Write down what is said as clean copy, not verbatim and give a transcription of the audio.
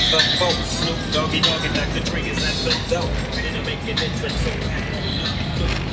of the folks. Snoop Doggy Dogg and Dr. Dre is at the door. Ready to make an entrance. So